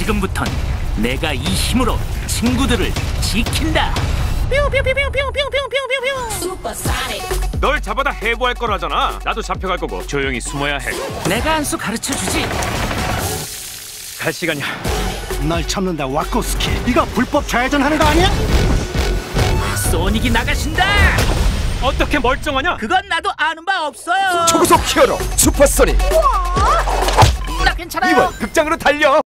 지금부턴 내가 이 힘으로 친구들을 지킨다. 널 잡아다 해부할 거라잖아. 나도 잡혀갈 거고 조용히 숨어야 해. 내가 한 수 가르쳐주지. 갈 시간이야. 널 잡는다 와코스키. 네가 불법 좌회전하는 거 아니야? 소닉이 나가신다. 어떻게 멀쩡하냐? 그건 나도 아는 바 없어요. 초고속 히어로 슈퍼소닉 나 괜찮아요. 이번 극장으로 달려.